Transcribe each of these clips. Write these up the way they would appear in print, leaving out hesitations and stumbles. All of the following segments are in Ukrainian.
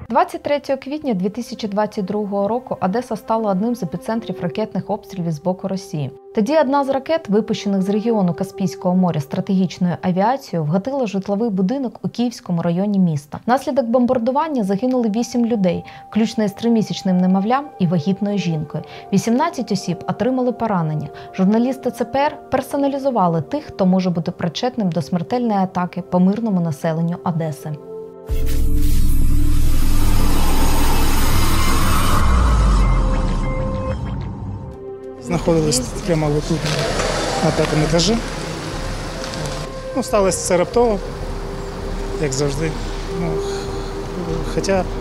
23 квітня 2022 року Одеса стала одним з епіцентрів ракетних обстрілів з боку Росії. Тоді одна з ракет, випущених з регіону Каспійського моря стратегічною авіацією, вгатила житловий будинок у Київському районі міста. Внаслідок бомбардування загинули 8 людей, включно із 3-місячним немовлям і вагітною жінкою. 18 осіб отримали поранення. Журналісти ЦПР персоналізували тих, хто може бути причетним до смертельної атаки по мирному населенню Одеси. Знаходились прямо тут на 5-му етажі. Сталося це раптово, як завжди. Хоча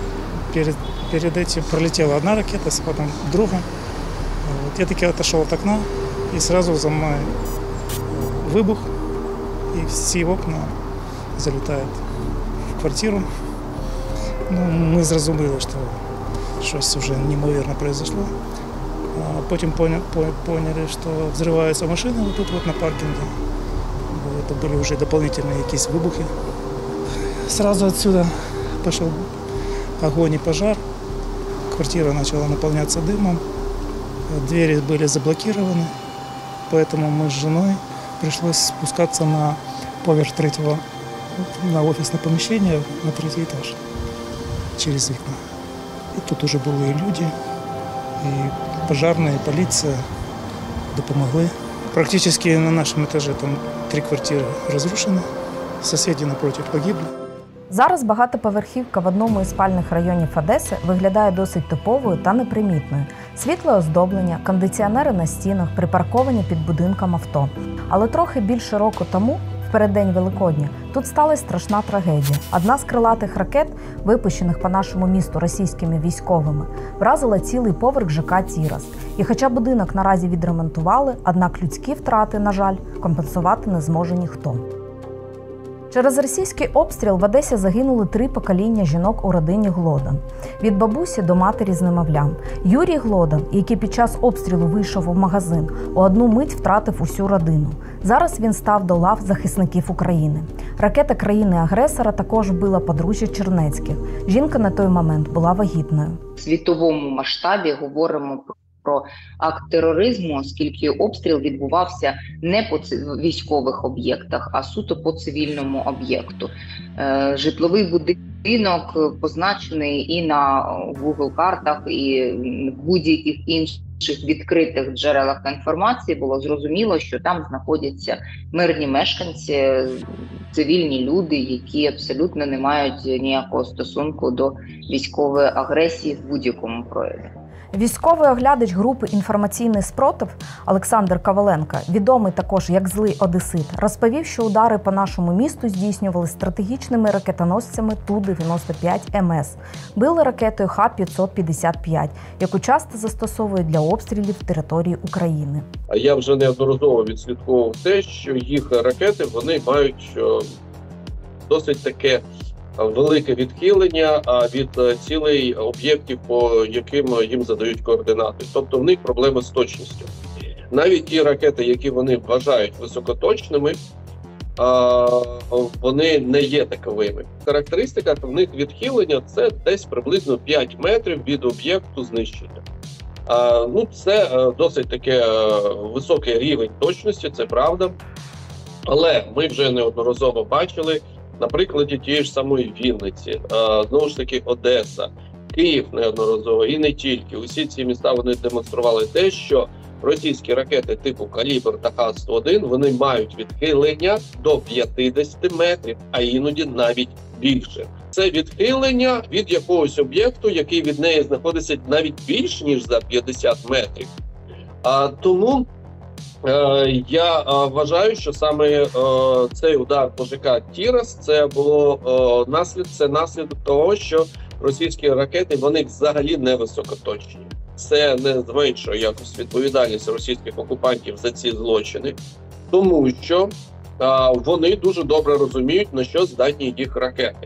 перед цим пролетіла одна ракета, потім друга. Я таки відійшов від окна і одразу за мною вибух, і всі вікна залітають в квартиру. Ми зрозуміли, що щось вже неймовірне произошло. Потім поняли, що взриваються машини тут на паркінгі. Це були вже дополнительні якісь вибухи. Сразу отсюда пошел огонь и пожар. Квартира начала наполняться дымом. Двери были заблокированы, поэтому мы с женой пришлось спускаться на поверх третьего, на офисное помещение, на 3-й этаж через окна. И тут уже были и люди, и пожарные, и полиция допомогли. Практически на нашем этаже там 3 квартиры разрушены, соседи напротив погибли. Зараз багатоповерхівка в одному із спальних районів Одеси виглядає досить типовою та непримітною. Світле оздоблення, кондиціонери на стінах, припарковані під будинком авто. Але трохи більше року тому, в переддень Великодня, тут сталася страшна трагедія. Одна з крилатих ракет, випущених по нашому місту російськими військовими, вразила цілий поверх ЖК «Тірас». І хоча будинок наразі відремонтували, однак людські втрати, на жаль, компенсувати не зможе ніхто. Через російський обстріл в Одесі загинули 3 покоління жінок у родині Глодан. Від бабусі до матері з немовлям. Юрій Глодан, який під час обстрілу вийшов у магазин, у одну мить втратив усю родину. Зараз він став до лав захисників України. Ракета країни-агресора також вбила подружжя Чернецьких. Жінка на той момент була вагітною. В світовому масштабі говоримо про акт тероризму, оскільки обстріл відбувався не по військових об'єктах, а суто по цивільному об'єкту. Житловий будинок позначений і на Google-картах, і в будь-яких інших відкритих джерелах інформації було зрозуміло, що там знаходяться мирні мешканці, цивільні люди, які абсолютно не мають ніякого стосунку до військової агресії в будь-якому прояві. Військовий оглядач групи «Інформаційний спротив» Олександр Коваленко, відомий також як «Злий одесит», розповів, що удари по нашому місту здійснювали стратегічними ракетоносцями Ту-95МС. Били ракетою Х-555, яку часто застосовують для обстрілів території України. Я вже неодноразово відслідковував те, що їх ракети вони мають досить таке велике відхилення від цілей об'єктів, по яким їм задають координати. Тобто в них проблеми з точністю. Навіть ті ракети, які вони вважають високоточними, вони не є таковими. Характеристика в них відхилення – це десь приблизно 5 метрів від об'єкту знищення. Це досить таке високий рівень точності, це правда. Але ми вже неодноразово бачили, на прикладі тієї ж самої Вінниці, знову ж таки Одеса, Київ неодноразово і не тільки. Усі ці міста вони демонстрували те, що російські ракети типу «Калібр» та Х-101 вони мають відхилення до 50 метрів, а іноді навіть більше. Це відхилення від якогось об'єкту, який від неї знаходиться навіть більш ніж за 50 метрів. Тому я вважаю, що саме цей удар по ЖК «Тірас» це було наслідок того, що російські ракети вони взагалі не високоточні. Це не зменшує якось відповідальність російських окупантів за ці злочини, тому що вони дуже добре розуміють, на що здатні їх ракети.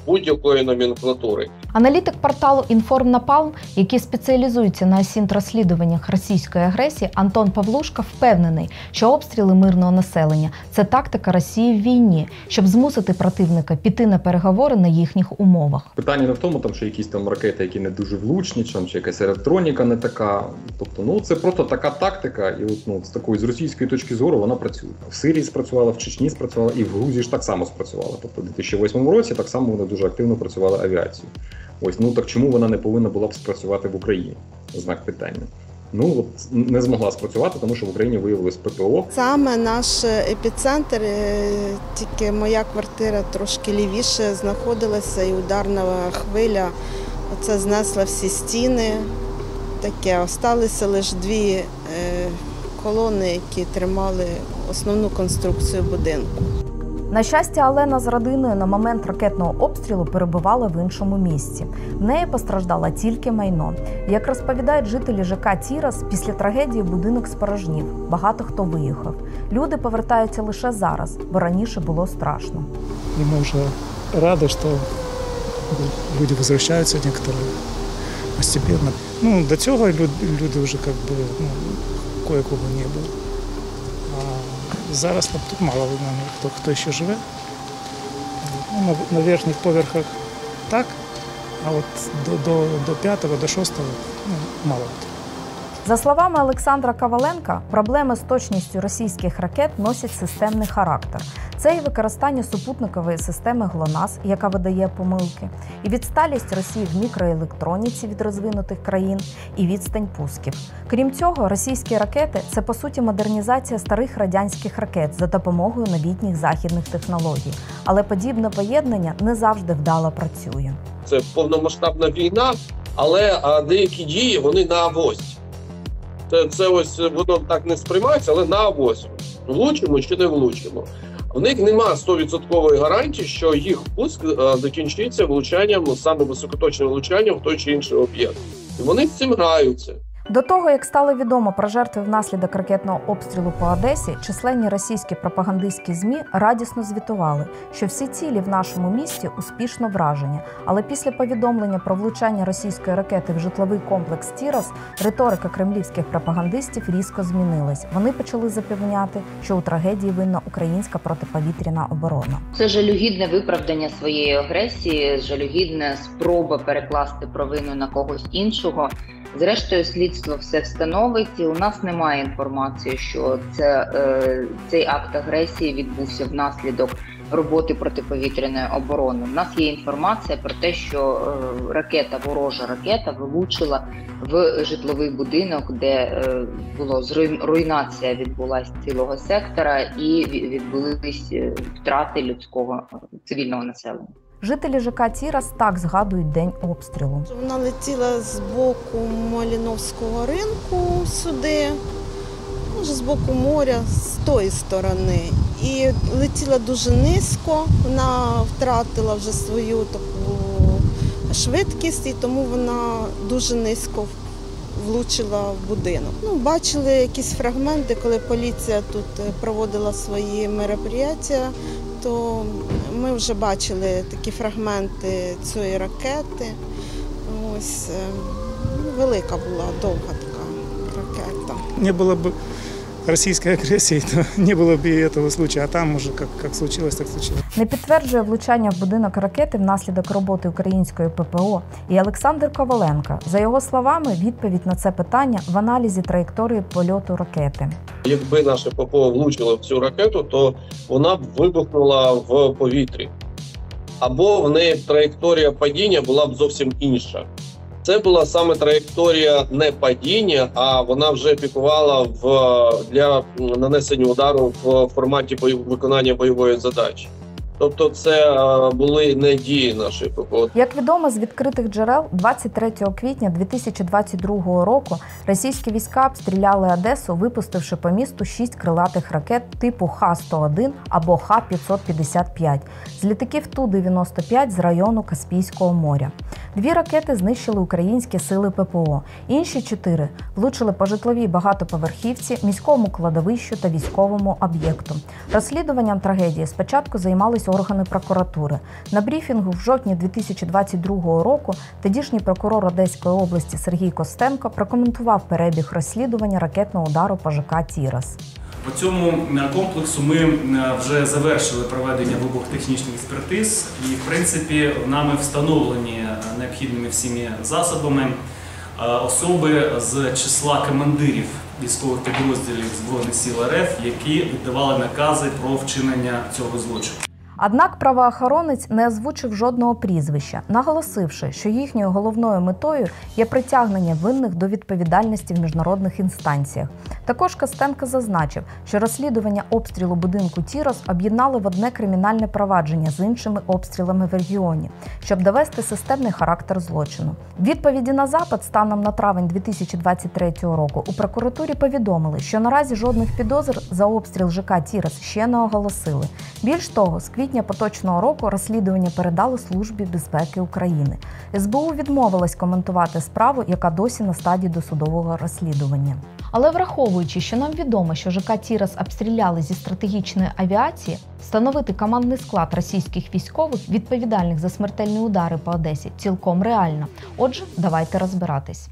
будь-якої номенклатури. Аналітик порталу «Інформнапалм», який спеціалізується на осінт-розслідуваннях російської агресії, Антон Павлушка впевнений, що обстріли мирного населення – це тактика Росії в війні, щоб змусити противника піти на переговори на їхніх умовах. Питання не в тому, що якісь там ракети, які не дуже влучні, чи якась електроніка не така. Тобто, це просто така тактика, і з такої, з російської точки зору вона працює. В Сирії спрацювала, в Чечні спрацювала, і в Грузії ж так само спрацювала. Тобто, у 2008 році так само вони дуже активно працювали авіацією. Так чому вона не повинна була б спрацювати в Україні? Знак питання. Не змогла спрацювати, тому що в Україні виявилось ППО. Саме наш епіцентр, тільки моя квартира трошки лівіше знаходилася, і ударна хвиля оце знесла всі стіни. Таке, осталися лише дві колони, які тримали основну конструкцію будинку. На щастя, Олена з родиною на момент ракетного обстрілу перебувала в іншому місці. В неї постраждало тільки майно. Як розповідають жителі ЖК «Тірас», після трагедії будинок спорожнів. Багато хто виїхав. Люди повертаються лише зараз, бо раніше було страшно. І ми вже раді, що люди повертаються, некоторые постепенно. До цього люди вже кое-кого не було. Зараз тут мало видно, хто ще живе. На верхніх поверхах так, а от до 5-го, до 6-го мало. За словами Олександра Коваленка, проблеми з точністю російських ракет носять системний характер. Це і використання супутникової системи ГЛОНАСС, яка видає помилки, і відсталість Росії в мікроелектроніці від розвинутих країн, і відстань пусків. Крім цього, російські ракети – це, по суті, модернізація старих радянських ракет за допомогою новітніх західних технологій. Але подібне поєднання не завжди вдало працює. Це повномасштабна війна, але деякі дії, вони на авось. Це ось воно так не сприймається, але на авось. Влучимо чи не влучимо. В них немає 100% гарантії, що їх пуск закінчиться влучанням, саме високоточним влучанням в той чи інший об'єкт. І вони з цим граються. До того, як стало відомо про жертви внаслідок ракетного обстрілу по Одесі, численні російські пропагандистські ЗМІ радісно звітували, що всі цілі в нашому місті успішно вражені. Але після повідомлення про влучання російської ракети в житловий комплекс «Тірас» риторика кремлівських пропагандистів різко змінилась. Вони почали запевняти, що у трагедії винна українська протиповітряна оборона. Це жалюгідне виправдання своєї агресії, жалюгідна спроба перекласти провину на когось іншого. Зрештою, слідство все встановить, і у нас немає інформації, що цей акт агресії відбувся внаслідок роботи протиповітряної оборони. У нас є інформація про те, що ворожа ракета влучила в житловий будинок, де була руйнація відбулася цілого сектора і відбулись втрати цивільного населення. Жителі ЖК «Тірас» так згадують день обстрілу. Вона летіла з боку Малиновського ринку сюди, може з боку моря, з тої сторони. І летіла дуже низько, вона втратила вже свою таку швидкість, і тому вона дуже низько влучила в будинок. Бачили якісь фрагменти, коли поліція тут проводила свої мероприятия, то ми вже бачили такі фрагменти цієї ракети. Ось велика була, довга така ракета. Не було б російської агресії, то не було б і цього випадку, а там уже як случилось, так случилось. Не підтверджує влучання в будинок ракети внаслідок роботи української ППО і Олександр Коваленко. За його словами, відповідь на це питання в аналізі траєкторії польоту ракети. Якби наше ППО влучило в цю ракету, то вона б вибухнула в повітрі. Або в неї траєкторія падіння була б зовсім інша. Це була саме траєкторія не падіння, а вона вже пікувала для нанесення удару в форматі виконання бойової задачі. Тобто це були не дії нашої ППО. Як відомо з відкритих джерел, 23 квітня 2022 року російські війська обстріляли Одесу, випустивши по місту 6 крилатих ракет типу Х-101 або Х-555 з літаків Ту-95 з району Каспійського моря. 2 ракети знищили українські сили ППО, інші 4 влучили по житловій багатоповерхівці, міському кладовищу та військовому об'єкту. Розслідуванням трагедії спочатку займались органи прокуратури. На брифінгу в жовтні 2022 року тодішній прокурор Одеської області Сергій Костенко прокоментував перебіг розслідування ракетного удару по ЖК «Тірас». По цьому комплексу ми вже завершили проведення вибухотехнічних експертиз і, в принципі, нами встановлені необхідними всіми засобами особи з числа командирів військових підрозділів Збройних сил РФ, які віддавали накази про вчинення цього злочину. Однак правоохоронець не озвучив жодного прізвища, наголосивши, що їхньою головною метою є притягнення винних до відповідальності в міжнародних інстанціях. Також Костенко зазначив, що розслідування обстрілу будинку «Тірас» об'єднали в одне кримінальне провадження з іншими обстрілами в регіоні, щоб довести системний характер злочину. В відповіді на запит станом на травень 2023 року у прокуратурі повідомили, що наразі жодних підозр за обстріл ЖК «Тірас» ще не оголосили. Більш того, з квітня поточного року розслідування передали Службі безпеки України. СБУ відмовилась коментувати справу, яка досі на стадії досудового розслідування. Але враховуючи, що нам відомо, що ЖК «Тірас» обстріляли зі стратегічної авіації, встановити командний склад російських військових, відповідальних за смертельні удари по Одесі, цілком реально. Отже, давайте розбиратись.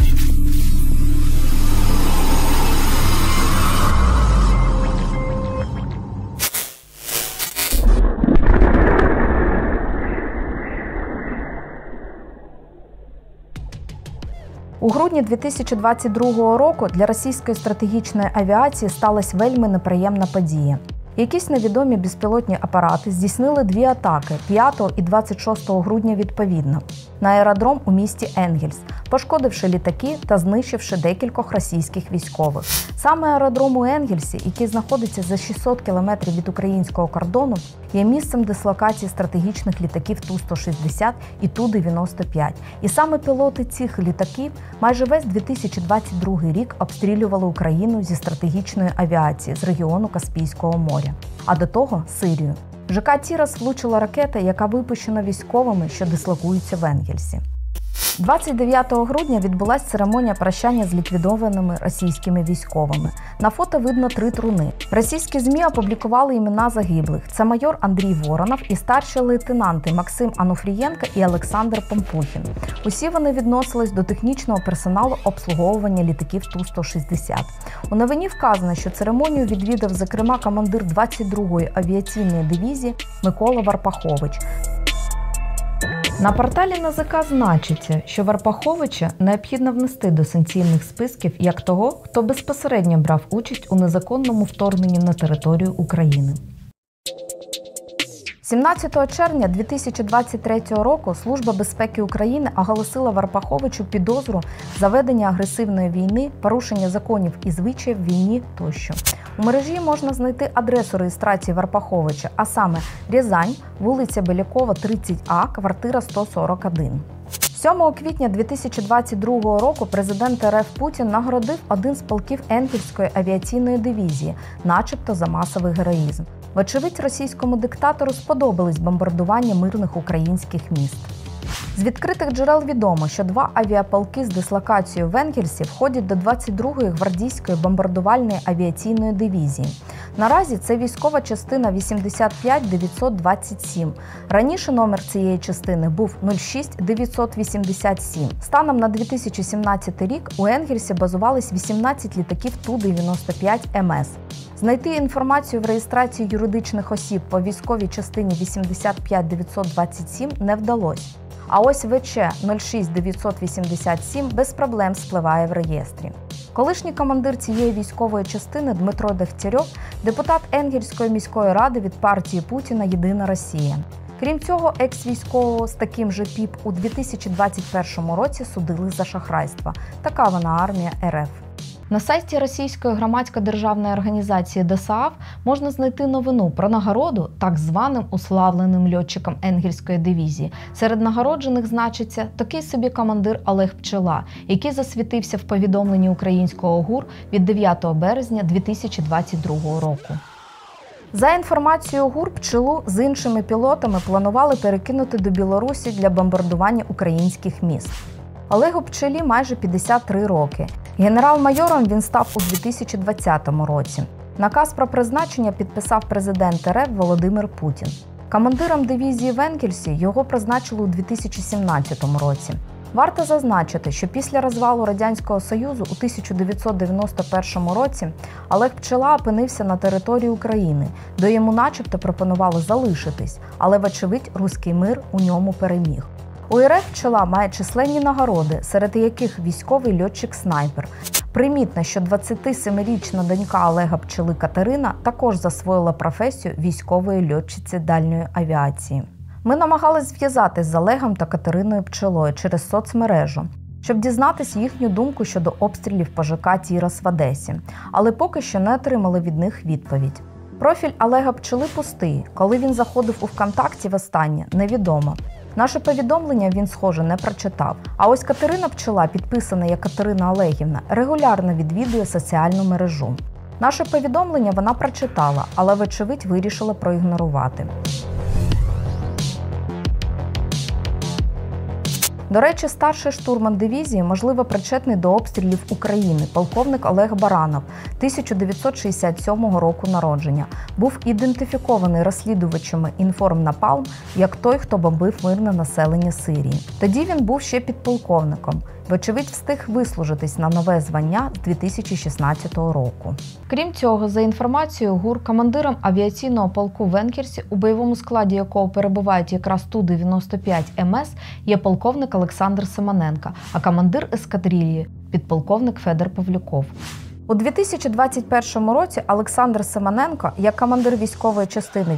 У грудні 2022 року для російської стратегічної авіації сталася вельми неприємна подія. Якісь невідомі безпілотні апарати здійснили 2 атаки 5 і 26 грудня відповідно на аеродром у місті Енгельс, пошкодивши літаки та знищивши декількох російських військових. Саме аеродром у Енгельсі, який знаходиться за 600 кілометрів від українського кордону, є місцем дислокації стратегічних літаків Ту-160 і Ту-95. І саме пілоти цих літаків майже весь 2022 рік обстрілювали Україну зі стратегічної авіації з регіону Каспійського моря. А до того – Сирію. В ЖК «Тірас» влучила ракета, яка випущена військовими, що дислокуються в Енгельсі. 29 грудня відбулася церемонія прощання з ліквідованими російськими військовими. На фото видно 3 труни. Російські ЗМІ опублікували імена загиблих. Це майор Андрій Воронов і старші лейтенанти Максим Ануфрієнко і Олександр Помпухін. Усі вони відносились до технічного персоналу обслуговування літаків Ту-160. У новині вказано, що церемонію відвідав, зокрема, командир 22-ї авіаційної дивізії Микола Варпахович. На порталі НАЗК значиться, що Варпаховича необхідно внести до санкційних списків як того, хто безпосередньо брав участь у незаконному вторгненні на територію України. 17 червня 2023 року Служба безпеки України оголосила Варпаховичу підозру за ведення агресивної війни, порушення законів і звичаїв в війні тощо. У мережі можна знайти адресу реєстрації Варпаховича, а саме Рязань, вулиця Белякова, 30А, квартира 141. 7 квітня 2022 року президент РФ Путін нагородив один з полків Енгельської авіаційної дивізії, начебто за масовий героїзм. Вочевидь, російському диктатору сподобались бомбардування мирних українських міст. З відкритих джерел відомо, що 2 авіаполки з дислокацією в Енгельсі входять до 22-ї гвардійської бомбардувальної авіаційної дивізії. Наразі це військова частина 85927. Раніше номер цієї частини був 06987. Станом на 2017 рік у Енгельсі базувались 18 літаків Ту-95 МС. Знайти інформацію в реєстрації юридичних осіб по військовій частині 85927 не вдалося. А ось ВЧ 06987 без проблем спливає в реєстрі. Колишній командир цієї військової частини Дмитро Дегтярьов – депутат Енгельської міської ради від партії Путіна «Єдина Росія». Крім цього, екс-військового з таким же ПІП у 2021 році судили за шахрайство. Така вона армія РФ. На сайті російської громадсько-державної організації ДОСААФ можна знайти новину про нагороду так званим уславленим льотчикам Енгельської дивізії. Серед нагороджених значиться такий собі командир Олег Пчела, який засвітився в повідомленні українського ГУР від 9 березня 2022 року. За інформацією ГУР, пчелу з іншими пілотами планували перекинути до Білорусі для бомбардування українських міст. Олегу Пчелі майже 53 роки. Генерал-майором він став у 2020 році. Наказ про призначення підписав президент РФ Володимир Путін. Командиром дивізії в Енгельсі його призначили у 2017 році. Варто зазначити, що після розвалу Радянського Союзу у 1991 році Олег Пчела опинився на території України, де йому начебто пропонували залишитись, але, вочевидь, руський мир у ньому переміг. У РФ Пчела має численні нагороди, серед яких військовий льотчик-снайпер. Примітно, що 27-річна донька Олега Пчели Катерина також засвоїла професію військової льотчиці дальньої авіації. Ми намагались зв'язатись з Олегом та Катериною Пчелою через соцмережу, щоб дізнатись їхню думку щодо обстрілів по ЖК «Тірас» в Одесі, але поки що не отримали від них відповідь. Профіль Олега Пчели пустий. Коли він заходив у ВКонтакті востаннє, невідомо. Наше повідомлення він, схоже, не прочитав. А ось Катерина Пчела, підписана як Катерина Олегівна, регулярно відвідує соціальну мережу. Наше повідомлення вона прочитала, але, вочевидь, вирішила проігнорувати. До речі, старший штурман дивізії, можливо, причетний до обстрілів України, полковник Олег Баранов, 1967 року народження, був ідентифікований розслідувачами «Інформнапалм» як той, хто бомбив мирне населення Сирії. Тоді він був ще підполковником. Вочевидь, встиг вислужитись на нове звання з 2016 року. Крім цього, за інформацією ГУР, командиром авіаційного полку в Енгельсі, у бойовому складі якого перебувають якраз Ту-95 МС, є полковник Олександр Симоненко, а командир ескадрильї – підполковник Федор Павлюков. У 2021 році Олександр Симоненко, як командир військової частини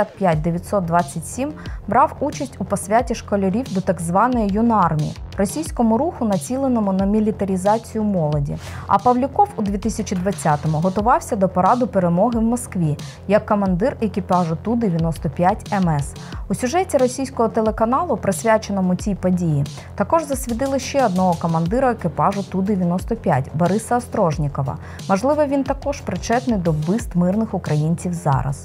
85927, брав участь у посвяті школярів до так званої юнармії – російському руху, націленому на мілітаризацію молоді. А Павлюков у 2020-му готувався до параду перемоги в Москві, як командир екіпажу Ту-95 МС. У сюжеті російського телеканалу, присвяченому цій події, також засвідили ще одного командира екіпажу Ту-95 – Бориса Острожнікова. Можливо, він також причетний до вбивств мирних українців зараз.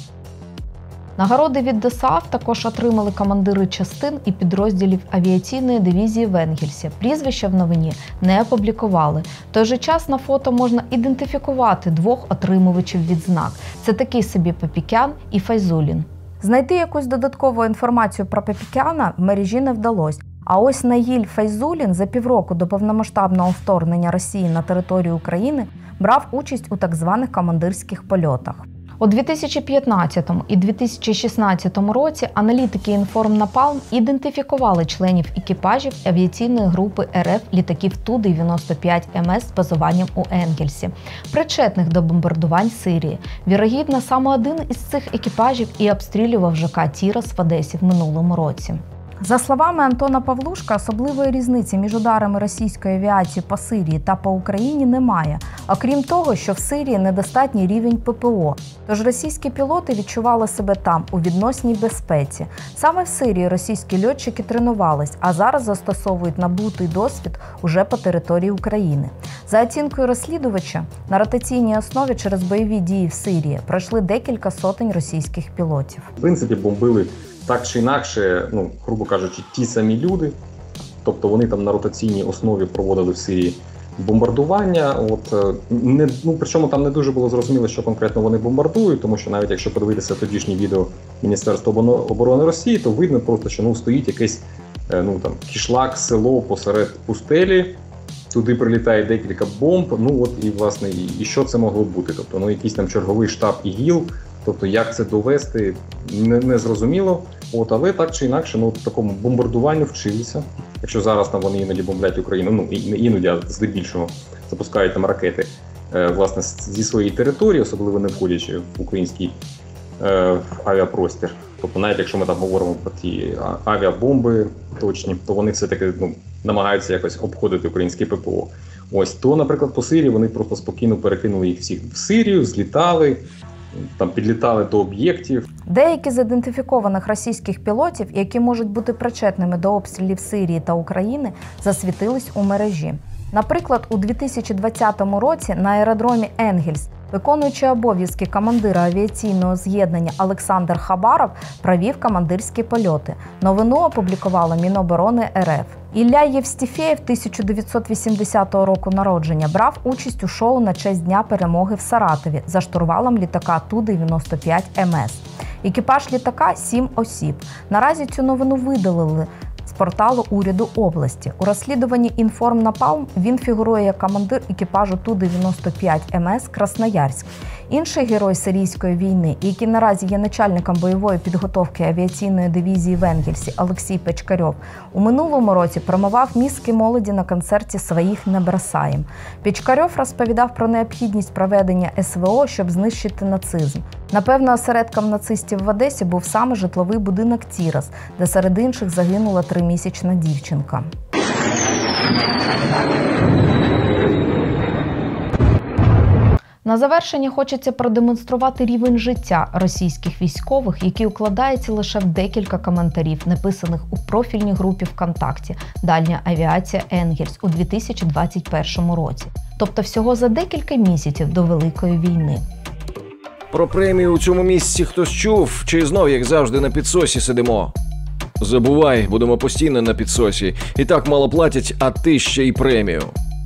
Нагороди від ДОСААФ також отримали командири частин і підрозділів авіаційної дивізії в Енгельсі. Прізвища в новині не опублікували. В той же час на фото можна ідентифікувати двох отримувачів відзнак. Це такий собі Папікян і Файзулін. Знайти якусь додаткову інформацію про Папікяна в мережі не вдалося. А ось Наїль Файзулін за півроку до повномасштабного вторгнення Росії на територію України брав участь у так званих командирських польотах. У 2015 і 2016 році аналітики «Інформнапалм» ідентифікували членів екіпажів авіаційної групи РФ літаків Ту-95 МС з базуванням у Енгельсі, причетних до бомбардувань Сирії. Вірогідно, саме один із цих екіпажів і обстрілював ЖК «Тірас» в Одесі в минулому році. За словами Антона Павлушка, особливої різниці між ударами російської авіації по Сирії та по Україні немає, окрім того, що в Сирії недостатній рівень ППО, тож російські пілоти відчували себе там у відносній безпеці. Саме в Сирії російські льотчики тренувались, а зараз застосовують набутий досвід уже по території України. За оцінкою розслідувача, на ротаційній основі через бойові дії в Сирії пройшли декілька сотень російських пілотів. В принципі, бомбили так чи інакше, грубо кажучи, ті самі люди, тобто вони там на ротаційній основі проводили в Сирії бомбардування. Причому там не дуже було зрозуміло, що конкретно вони бомбардують, тому що навіть якщо подивитися тодішнє відео Міністерства оборони Росії, то видно просто, що стоїть якесь кішлак, село посеред пустелі, туди прилітає декілька бомб, власне, і що це могло бути? Тобто, якийсь там черговий штаб ІГІЛ. Тобто, як це довести, не зрозуміло. Але так чи інакше, в такому бомбардуванню вчилися. Якщо зараз там вони іноді бомблять Україну, не іноді, а здебільшого запускають там ракети, власне, зі своєї території, особливо не входячи в український авіапростір. Тобто, навіть якщо ми там говоримо про ті авіабомби точні, то вони все-таки намагаються якось обходити українське ППО. То, наприклад, по Сирії вони просто спокійно перекинули їх всіх в Сирію, злітали, там підлітали до об'єктів. Деякі з ідентифікованих російських пілотів, які можуть бути причетними до обстрілів Сирії та України, засвітились у мережі. Наприклад, у 2020 році на аеродромі Енгельс Виконуючий обов'язки командира авіаційного з'єднання Олександр Хабаров провів командирські польоти. Новину опублікувало Міноборони РФ. Ілля Євстіфєєв 1980 року народження брав участь у шоу на честь Дня перемоги в Саратові за штурвалом літака Ту-95МС. Екіпаж літака – 7 осіб. Наразі цю новину видалили з порталу уряду області. У розслідуванні «Інформнапалм» він фігурує як командир екіпажу Ту-95МС «Красноярськ». Інший герой сирійської війни, який наразі є начальником бойової підготовки авіаційної дивізії в Енгельсі, Олексій Печкарьов, у минулому році промивав мізки молоді на концерті «Своїх не бросаєм». Печкарьов розповідав про необхідність проведення СВО, щоб знищити нацизм. Напевно, осередком нацистів в Одесі був саме житловий будинок «Тірас», де серед інших загинула 3-місячна дівчинка. На завершення хочеться продемонструвати рівень життя російських військових, який укладається лише в декілька коментарів, написаних у профільній групі ВКонтакті «Дальня авіація Енгельс» у 2021 році. Тобто всього за декілька місяців до Великої війни. Про премію у цьому місці хтось чув? Чи знов, як завжди, на підсосі сидимо? Забувай, будемо постійно на підсосі. І так мало платять, а ти ще й премію.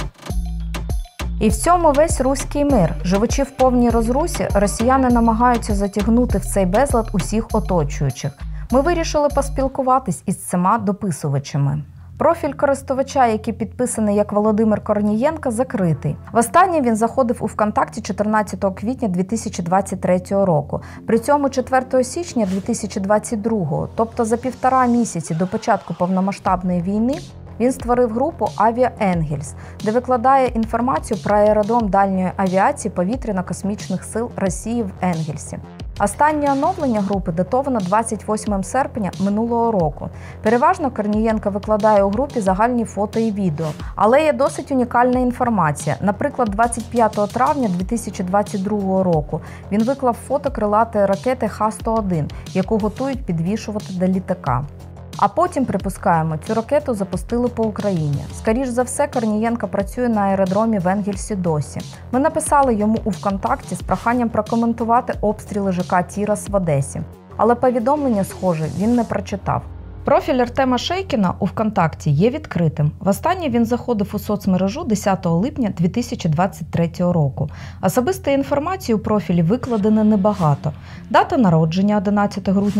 І в цьому весь руський мир. Живучи в повній розрусі, росіяни намагаються затягнути в цей безлад усіх оточуючих. Ми вирішили поспілкуватись із цими дописувачами. Профіль користувача, який підписаний як Володимир Корнієнко, закритий. Востаннє він заходив у ВКонтакті 14 квітня 2023 року. При цьому 4 січня 2022, тобто за 1,5 місяці до початку повномасштабної війни, він створив групу «Авіа Енгельс», де викладає інформацію про аеродром дальньої авіації повітряно-космічних сил Росії в Енгельсі. Останнє оновлення групи датовано 28 серпня минулого року. Переважно Корнієнко викладає у групі загальні фото і відео. Але є досить унікальна інформація. Наприклад, 25 травня 2022 року він виклав фото крилатої ракети Х-101, яку готують підвішувати до літака. А потім, припускаємо, цю ракету запустили по Україні. Скоріш за все, Корнієнко працює на аеродромі в Енгельсі досі. Ми написали йому у ВКонтакті з проханням прокоментувати обстріли ЖК «Тірас» в Одесі. Але повідомлення, схоже, він не прочитав. Профіль Артема Шейкіна у ВКонтакті є відкритим. Востаннє він заходив у соцмережу 10 липня 2023 року. Особистої інформації у профілі викладено небагато. Дата народження – 11 грудня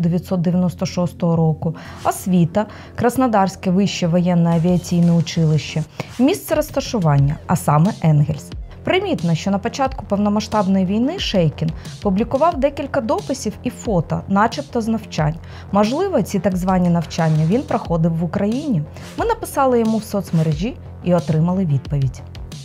1996 року, освіта – Краснодарське вище воєнне авіаційне училище, місце розташування, а саме Енгельс. Примітно, що на початку повномасштабної війни Шейкін публікував декілька дописів і фото, начебто з навчань. Можливо, ці так звані навчання він проходив в Україні. Ми написали йому в соцмережі і отримали відповідь.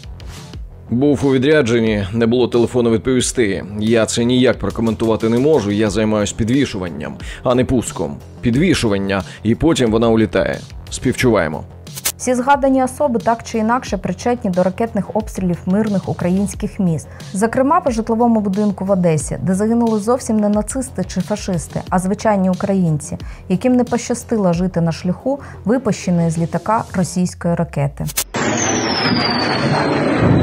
Був у відрядженні, не було телефону відповісти. Я це ніяк прокоментувати не можу, я займаюсь підвішуванням, а не пуском. Підвішування, і потім вона улітає. Співчуваємо. Всі згадані особи так чи інакше причетні до ракетних обстрілів мирних українських міст. Зокрема, по житловому будинку в Одесі, де загинули зовсім не нацисти чи фашисти, а звичайні українці, яким не пощастило жити на шляху випущеної з літака російської ракети.